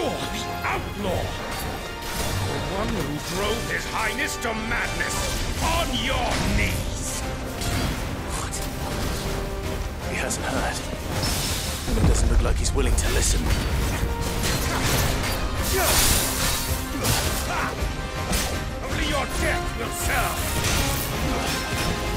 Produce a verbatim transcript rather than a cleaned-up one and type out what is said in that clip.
You're the outlaw! The one who drove His Highness to madness! On your knees! What? He hasn't heard. And it doesn't look like he's willing to listen. Only your death will serve!